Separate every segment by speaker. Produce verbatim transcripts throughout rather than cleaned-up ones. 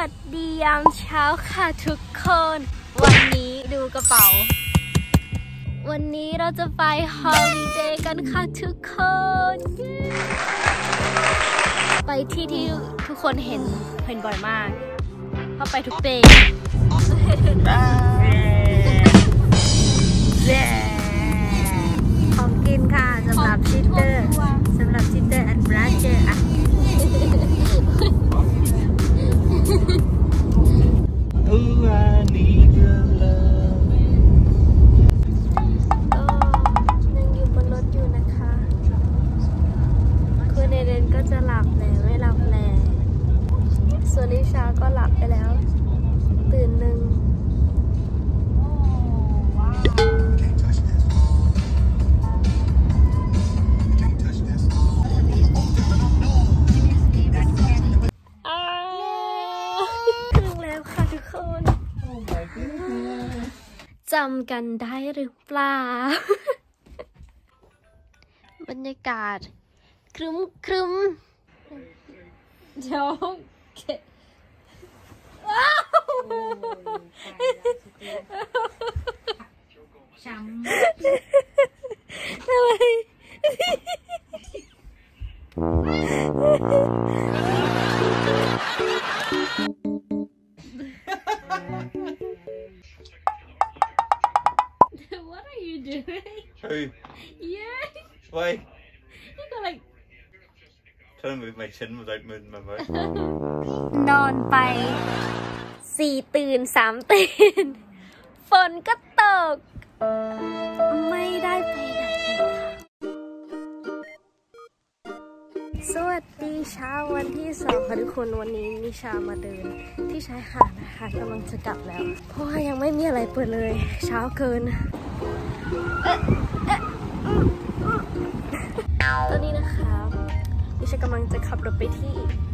Speaker 1: สดียามเช้าค่ะทุกคนวันนี้ดูกระเป๋าวันนี้เราจะไปฮอลิเดย์กันค่ะทุกคนไปที่ที่ทุกคนเห็นเห็นบ่อยมากเพราะไปทุกปีของกินค่ะสำหรับชิตเตอร์สำหรับชิตเตอร์แอนด์บราเจอร์อ่ะก็หลับไปแล้วตื่นหนึ่งถึงแล้วค่ะทุกคนจำกันได้หรือเปล่าบรรยากาศครึ้มครึ้มเดี๋ยวช้ำอะไร What are you doing?
Speaker 2: Who?
Speaker 1: Yeah.
Speaker 2: Why?
Speaker 1: You got like.
Speaker 2: Trying to move my chin without moving my mouth.
Speaker 1: นอนไปสี่ตื่นสามตื่นฝนก็ตกไม่ได้ไปไหนเลยค่ะสวัสดีเช้าวันที่สองค่ะทุกคนวันนี้นิชามาเดินที่ชายหาดนะคะกำลังจะกลับแล้วเพราะว่ายังไม่มีอะไรเปิดเลยเช้าเกินตอนนี้นะคะนิชากำลังจะขับรถไปที่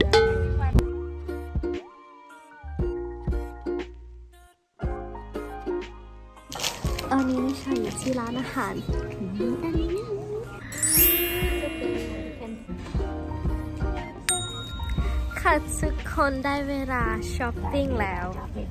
Speaker 1: ตอนนี้นิชาอยู่ที่ร้านอาหารอันนี้ค่ะทุกคนได้เวลาช้อปปิ้งแล้ว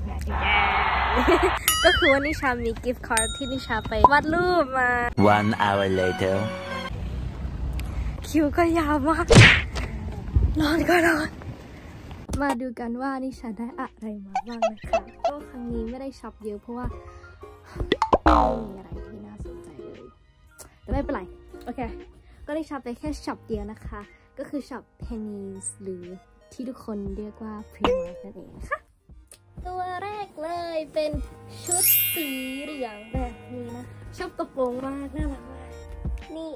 Speaker 1: ก็คือว่านิชามีกิฟต์การ์ดที่นิชาไปวาดรูปมา
Speaker 3: One hour later
Speaker 1: คิวก็ยาวมากนอนก็นอนมาดูกันว่านิชาได้อะไรมาบ้างนะคะก็ครั้งนี้ไม่ได้ช็อปเยอะเพราะว่าไม่มีอะไรที่น่าสนใจเลยแต่ไม่เป็นไรโอเคก็ได้ช็อปไปแค่ช็อปเดียวนะคะก็คือช็อป Pennies หรือที่ทุกคนเรียกว่า Primark นั่นเองนะคะตัวแรกเลยเป็นชุดสีเหลืองแบบนี้นะชอบกระโปรงมากน่ารักมากนี่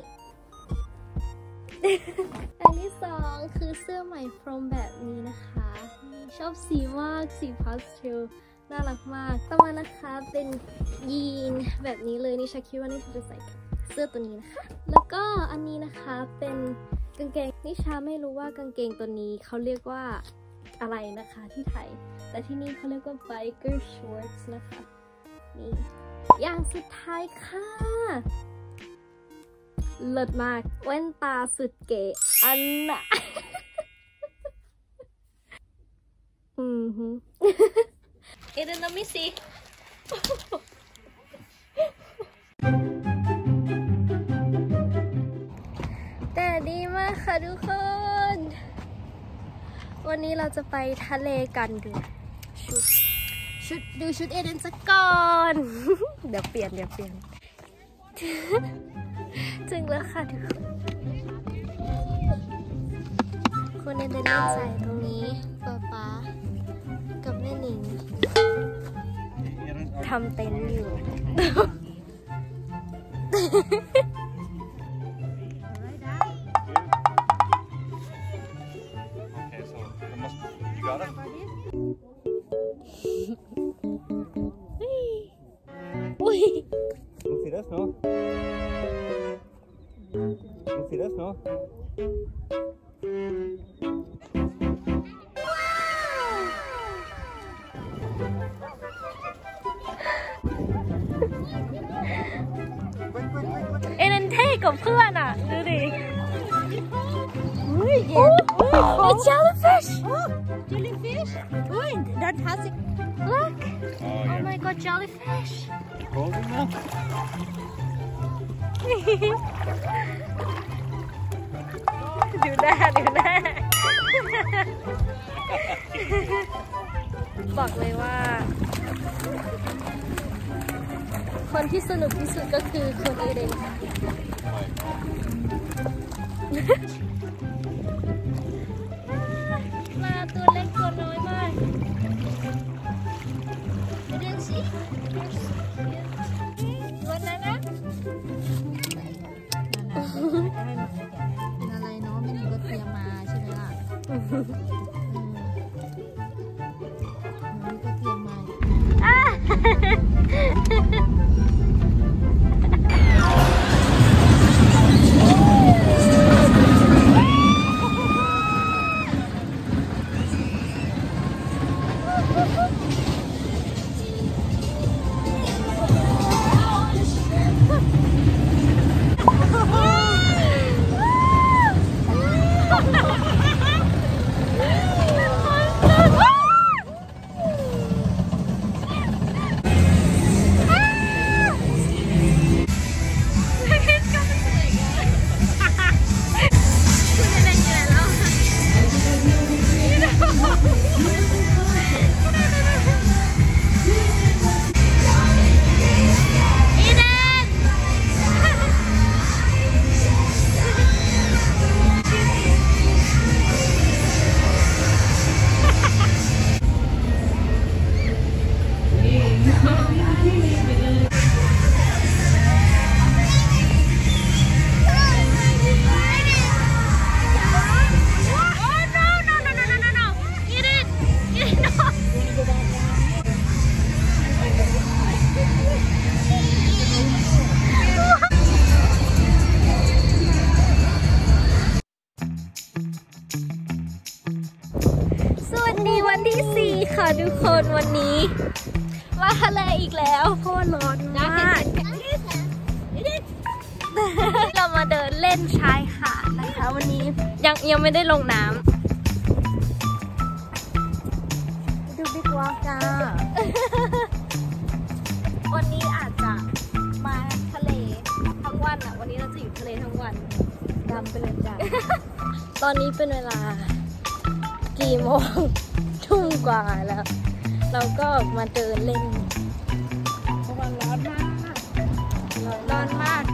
Speaker 1: อันที่สองคือเสื้อใหม่พรมแบบนี้นะคะชอบสีมากสีพาสเทลน่ารักมากต่อมานะคะเป็นยีนแบบนี้เลยนิชาคิดว่านิชาจะใส่กับเสื้อตัวนี้นะคะแล้วก็อันนี้นะคะเป็นกางเกงนิชาไม่รู้ว่ากางเกงตัวนี้เขาเรียกว่าอะไรนะคะที่ไทยแต่ที่นี่เขาเรียกว่า biker shorts นะคะนี่อย่างสุดท้ายค่ะเลิศมากแว่นตาสุดเก๋อันน่ะอืมฮึเอ็ดนามิสิแต่ดีมากค่ะทุกคนวันนี้เราจะไปทะเลกันดูชุดชุดดูชุดเอเดนสักก่อนเดี๋ยวเปลี่ยนเดี๋ยวเปลี่ยนถึงแล้วค่ะทุกคนคุณเอเดนใส่ตรงนี้ป๊าป๊ากับแม่หนิงทำเต็นท์อยู่อุ้ย
Speaker 2: You see this, no? You see this, no?
Speaker 1: เอ็นเท่กับเพื่อนอ่ะดูดิอุ้ยเย็น a jellyfish jellyfish fantastic. Look.
Speaker 2: Oh,
Speaker 1: Oh
Speaker 2: yeah.
Speaker 1: my god, jellyfish.
Speaker 2: Holding them?
Speaker 1: ดูหน้าดูหน้า บอกเลยว่า คนที่สนุกที่สุดก็คือคนเอเดนมาตัวเล็กตัวน้อยมากเอเดนสิวันนั้นนะ
Speaker 4: เป็นอะไรเนาะไม่มีรถเตรียมมาใช่ไหมล่ะอืมมันก็เตรียมมา
Speaker 1: วันที่สี่ค่ะทุกคนวันนี้มาทะเลอีกแล้วเพราะว่าร้อนมากเรามาเดินเล่นชายหาดนะคะวันนี้ยังยังไม่ได้ลงน้ำดูบิ๊กวอล์กจ้าวันนี้อาจจะมาทะเลทั้งวันอ่ะวันนี้เราจะอยู่ทะเลทั้งวันดำไปเลยจ้าตอนนี้เป็นเวลากี่โมงทุ่มกว่าแล้วเราก็มาเดินเล่นเพราะว่าร้อนมากร้อนมาก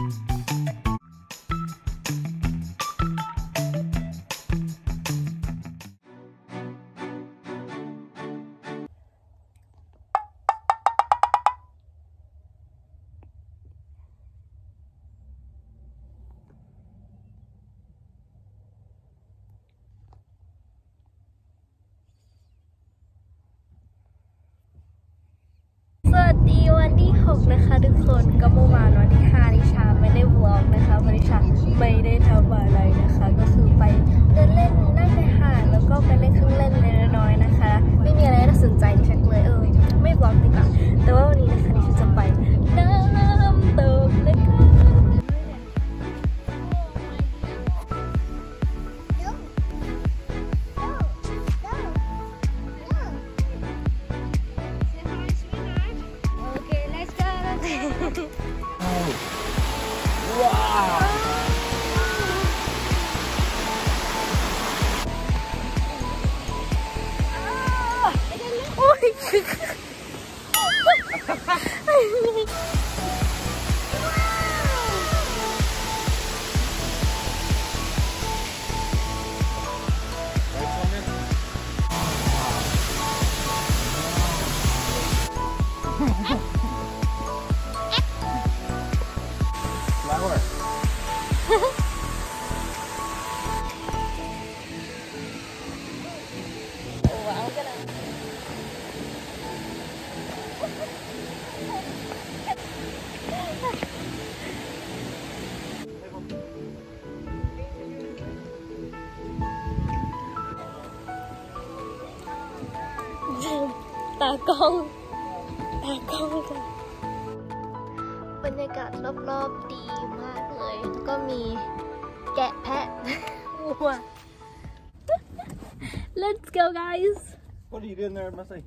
Speaker 1: สวัสดีวันที่หกนะคะทุกคนก็เมื่อวานวันที่ห้านิชาไม่ได้วล็อกนะคะวันนิชาไม่ได้ทำอะไรนะคะก็คือไปเดินเล่นนั่งในหาดแล้วก็ไปเล่นเครื่องเล่นเล็กน้อยนะคะไม่มีอะไรน่าสนใจนิชาเลยเออไม่วล็อกดีกว่าแต่ว่าวันนี้นะคะนิชาจะไปน้ำตกนะคะตากล้องตากล้องค่ะบรรยากาศรอบๆดีมากเลยแล้วก็มีแกะแพะวัว Let's go guys
Speaker 2: What are you doing there, Missy?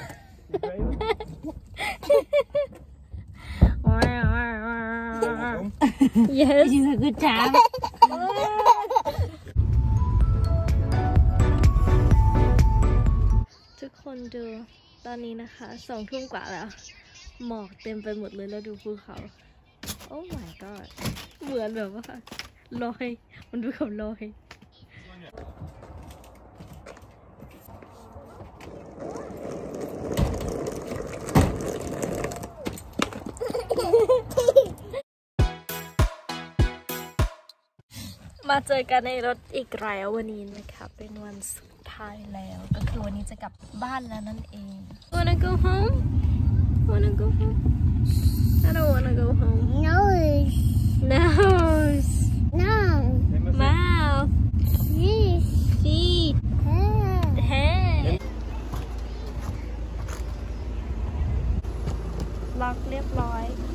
Speaker 1: Yes.
Speaker 4: You a good job.
Speaker 1: ทุกคนดูตอนนี้นะคะสองทุ่มกว่าแล้วหมอกเต็มไปหมดเลยแล้วดูภูเขา โอ้ my god เหมือนแบบว่าลอยมันดูกับลอย มาเจอกันในรถอีกแล้ววันนี้นะคะเป็นวันสุดท้ายแล้วก็คือวันนี้จะกลับบ้านแล้วนั่นเอง Wanna go home? Wanna go home? I don't wanna go home.
Speaker 5: Nose.
Speaker 1: Nose.
Speaker 5: No.
Speaker 1: Mouth.
Speaker 5: Yes.
Speaker 1: Feet.
Speaker 5: Hair.
Speaker 1: Head. ล็อกเรียบร้อย